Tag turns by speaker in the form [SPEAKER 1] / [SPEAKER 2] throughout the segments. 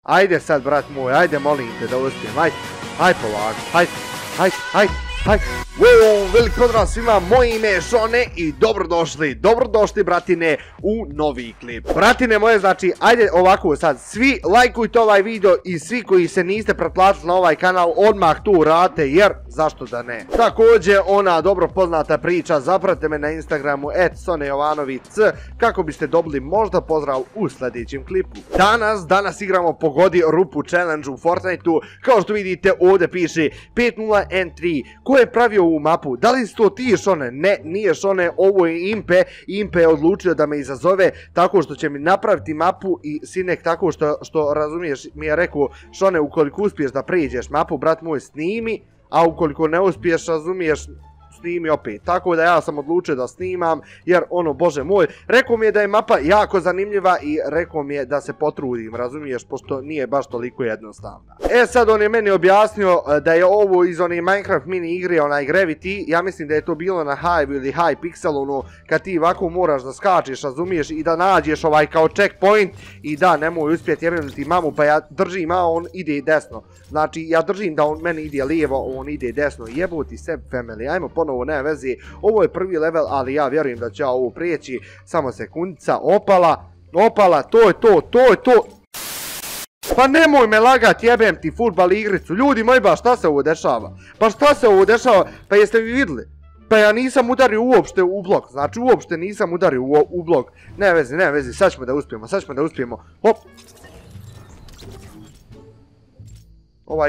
[SPEAKER 1] Ajde sad, brat moj, ajde molim te da uspijem, ajde polako, ajde. Wow, velik pozdrav svima, moje ime je Šone i dobrodošli bratine u novi klip. Bratine moje, znači, ajde ovako sad, svi lajkujte ovaj video i svi koji se niste pretplatili na ovaj kanal, odmah tu radite, jer zašto da ne. Također, ona dobro poznata priča, zapratite me na Instagramu @sonejovanovic kako biste dobili možda pozdrav u sljedećem klipu. Danas igramo Pogodi rupu challenge u Fortniteu, kao što vidite ovdje piše 50N3, ko je pravio ovu mapu? Da li si to ti, Šone? Ne, nije Šone, ovo je Impe. Impe je odlučio da me izazove tako što će mi napraviti mapu i Sinek tako što razumiješ mi je rekao, Šone, ukoliko uspiješ da pređeš mapu, brat moj, snimi, a ukoliko ne uspiješ, razumiješ, snimi opet. Tako da ja sam odlučio da snimam, jer ono, bože moj, rekao mi je da je mapa jako zanimljiva i rekao mi je da se potrudim, razumiješ, pošto nije baš toliko jednostavna. Sad on je meni objasnio da je ovo iz one Minecraft mini igre, onaj Gravity, ja mislim da je to bilo na Hive ili High Pixel, ono, kad ti ovako moraš da skačeš, razumiješ, i da nađeš ovaj kao checkpoint i da, nemoj uspjeti jebnuti mamu, pa ja držim, a on ide desno. Znači, ja držim da on meni ide lijevo, on ide desno. Jeboti se, family, ajmo ponovo, ne vezi, ovo je prvi level, ali ja vjerujem da će ja ovo prijeći, samo sekundica, opala, to je to. Pa nemoj me lagat, jebem ti fudbal igricu, ljudi moji, ba šta se ovo dešava? Pa jeste vi vidjeli? Pa ja nisam udario uopšte u blok, znači uopšte nisam udario u blok, ne vezi, sad ćemo da uspijemo, hop. Ova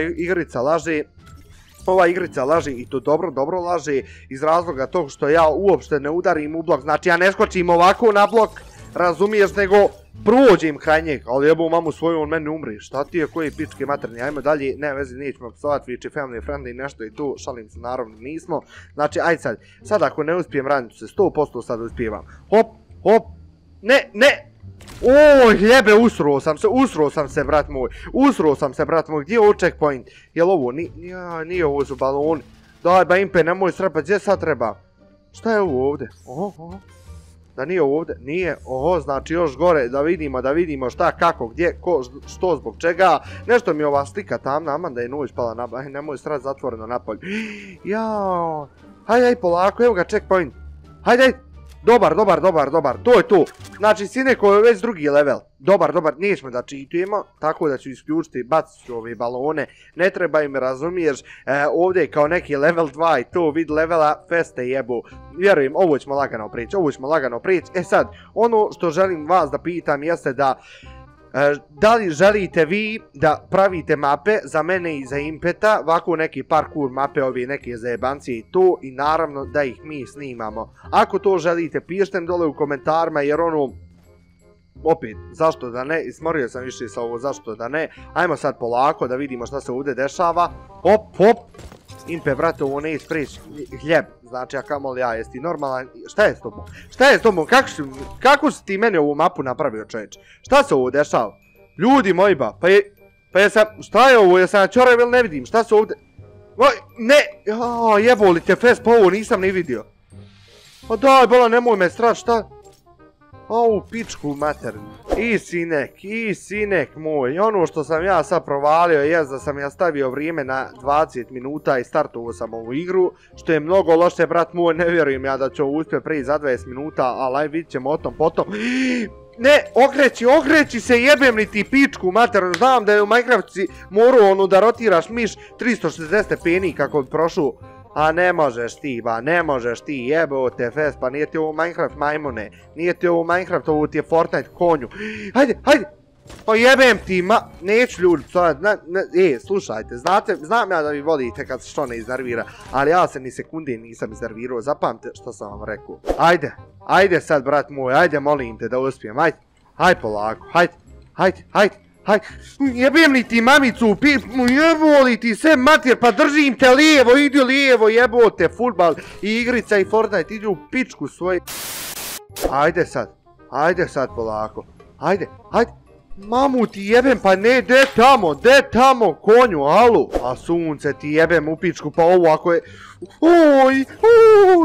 [SPEAKER 1] igrica laže i to dobro laže iz razloga tog što ja uopšte ne udarim u blok, znači ja ne skočim ovako na blok, razumiješ, nego prođem kraj njeg, ali jebo mamu svoju, on meni umri, šta ti je, koji pičke materni, ajmo dalje, ne vezi, nećemo psovat, viči family friendly, nešto i tu, šalim se, naravno nismo, znači ajde sad ako ne uspijem ranit se, 100% sad uspijevam, hop, ne, oj, jebe, usro sam se, brat moj, gdje je ovo checkpoint? Jel ovo, nije ovo su baloni, daj ba Impe, nemoj srpat, gdje sad treba? Šta je ovo ovdje? Oho, da nije ovo ovdje, nije, znači još gore, da vidimo šta, kako, gdje, ko, što, zbog čega, nešto mi je ova slika tamna, aman da je noć pala na, nemoj srat zatvoreno napolje, jao, hajde, polako, evo ga checkpoint, hajde, dobar, to je to. Znači, Sineko je već drugi level. Dobar, nećemo da cheatujemo, tako da ću isključiti, bacit ću ove balone, ne treba im, razumiješ, ovdje je kao neki level 2 i to vid levela feste jebu. Vjerujem, ovo ćemo lagano prijeći. Sad, ono što želim vas da pitam jeste da li želite vi da pravite mape za mene i za Impeta, ovako neki parkour mape, ovi neke zajebancije i to, i naravno da ih mi snimamo. Ako to želite, pišite mi dole u komentarima, jer ono, opet, zašto da ne, ismorio sam više sa ovo, zašto da ne, ajmo sad polako da vidimo šta se ovdje dešava, hop, Impe, brate, ovo ne ispreći hljeb, znači, a kamoli ja, jesi ti normalan, šta je s tobom, kako si ti meni ovu mapu napravio, čovječ, šta se ovo dešava, ljudi moji ba, pa jesam, šta je ovo, jesam na čorev ili ne vidim, šta se ovdje, ne, jeboli te fest, pa ovo nisam ni vidio, pa daj, bola, nemoj me strat, šta, ovu pičku maternu, i sinek moj, ono što sam ja sad provalio je da sam ja stavio vrijeme na 20 minuta i startovao sam ovu igru, što je mnogo loše, brat moj, ne vjerujem ja da ću uspjeti prije za 20 minuta, ali vidit ćemo o tom potom. Ne, okreći se, jebem li ti pičku maternu, znam da je u Minecraftu morao ono da rotiraš miš 360 stepeni kako bi prošao. A ne možeš ti, jebote fest, pa nije ti ovo Minecraft majmune, nije ti ovo Minecraft, ovo ti je Fortnite konju. Hajde, pa jebem ti, neću ljudi, slušajte, znam ja da vi volite kad se što ne iznervira, ali ja se ni sekunde nisam iznervirao, zapamte što sam vam rekao. Ajde sad, brat moj, ajde molim te da uspijem, ajde polako, ajde. Jebem li ti mamicu, jeboli ti se mater, pa držim te lijevo, idi lijevo, jebote, futbal i igrica i Fortnite, idi u pičku svoj. Ajde sad polako, ajde, mamu ti jebem, pa ne, de tamo, konju, alu, a sunce ti jebem u pičku, pa ovo ako je,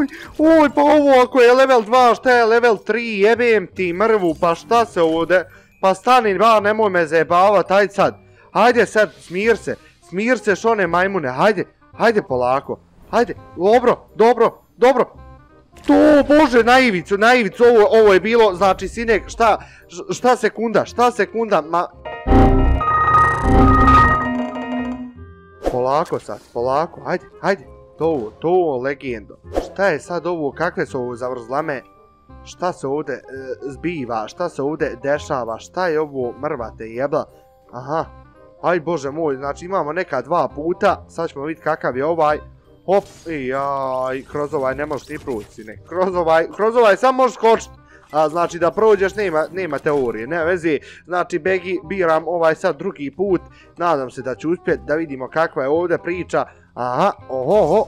[SPEAKER 1] pa ovo ako je level 2, šta je level 3, jebem ti mrvu, pa šta se ovdje, Pa stani, ba, nemoj me zajebavat, ajde sad. Hajde sad, smir se Šone majmune, hajde polako. Hajde, dobro. To, bože, na ivicu, ovo je bilo, znači, sinek, šta sekunda, ma... Polako, hajde, to, legendo. Šta je sad ovo, kakve su ovo zavrzlame? Šta se ovdje zbiva, šta se ovdje dešava, šta je ovo mrvate jebla? Aha, aj bože moj, znači imamo neka 2 puta, sad ćemo vidjeti kakav je ovaj. Hop, jaj, kroz ovaj ne možeš ni proći, ne, kroz ovaj samo možeš skočiti. A znači da prođeš nema teorije, nema veze, znači Begi biram ovaj sad drugi put, nadam se da ću uspjeti da vidimo kakva je ovdje priča. Aha, oho.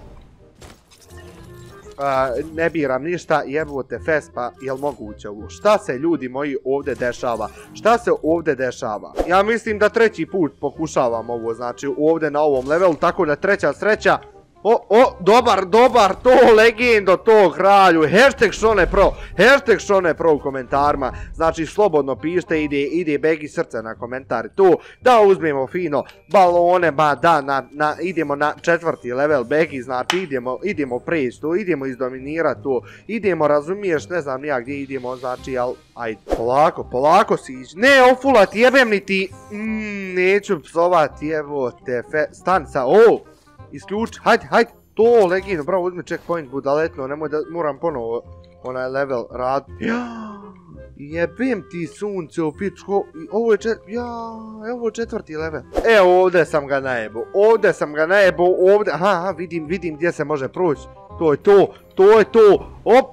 [SPEAKER 1] Ne biram ništa, jebote Fespa, jel moguće ovo? Šta se ljudi moji ovdje dešava? Ja mislim da 3. put pokušavam ovo, znači ovdje na ovom levelu, tako da 3. sreća. Dobar, to legendo, to kralju, hashtag Šone Pro u komentarima, znači slobodno pišite, ide Begi srce na komentari, to, da uzmemo fino balone, ba da, idemo na 4. level Begi, znači idemo preći to, idemo izdominirati to, idemo, razumiješ, ne znam nija gdje idemo, znači, ali, ajde, polako si ići, ne ofulat, jebem ni ti, neću psovat, jebote, stanica, isključi, hajde, to legendo, bravo, uzmi checkpoint budaletno, nemoj da moram ponovo onaj level rad. Jebem ti sunce u pičku, ovo je 4. level. Ovdje sam ga najebo, ovdje, aha, vidim gdje se može proći, to je to, op,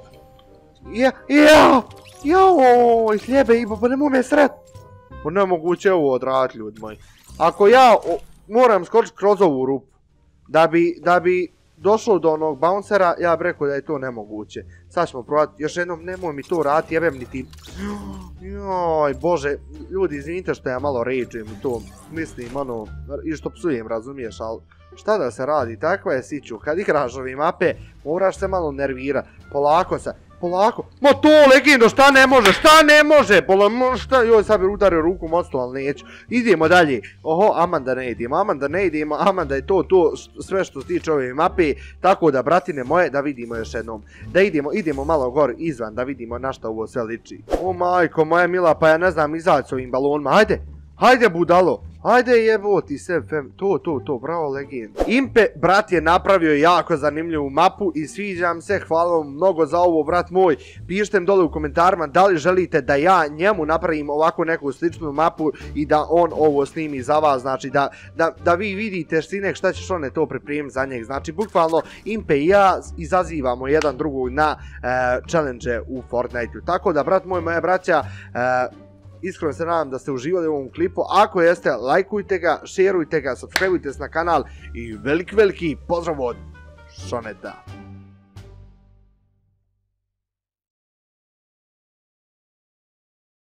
[SPEAKER 1] jao, sljebe Ibo, pa nemoj me sret. Nemoguće ovo odraditi, ljudi moji. Ako ja moram skočiti kroz ovu rupu, da bi došlo do onog bouncera, ja bih rekao da je to nemoguće. Sad ćemo probati, još jednom, nemoj mi to raditi, jebem ni ti. Joj, bože, ljudi, izvinite što ja malo rage'ujem i to, mislim, ono, i što psujem, razumiješ, ali šta da se radi, takva je siću, kad igraš ove mape, moraš se malo nervirati, polako, ma to legendo, šta ne može, joj sad bi udario ruku mostu, ali neću, idemo dalje, oho, aman da ne idemo, aman da je to sve što se tiče ove mape, tako da, bratine moje, da vidimo još jednom, da idemo malo gore izvan, da vidimo na šta ovo sve liči. O majko moja mila, pa ja ne znam izaći s ovim balonima, hajde budalo, hajde jeboti se, to, bravo legend. Impe, brat, je napravio jako zanimljivu mapu i sviđam se, hvala vam mnogo za ovo, brat moj. Pišite mi dole u komentarima da li želite da ja njemu napravim ovako neku sličnu mapu i da on ovo snimi za vas, znači da vi vidite sinek šta ćeš one to pripremiti za njeg. Znači, bukvalno, Impe i ja izazivamo jedan drugog na challenge u Fortniteu. Tako da, brat moj, moja braća, iskreno se nadam da ste uživali u ovom klipu. Ako jeste, lajkujte ga, šerujte ga, subscribeujte se na kanal i veliki pozdrav od Šoneta.